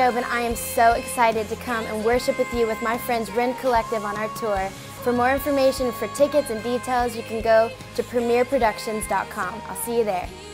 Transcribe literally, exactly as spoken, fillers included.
Jobe, and I am so excited to come and worship with you with my friends Ren Collective on our tour. For more information, for tickets and details, you can go to premier productions dot com. I'll see you there.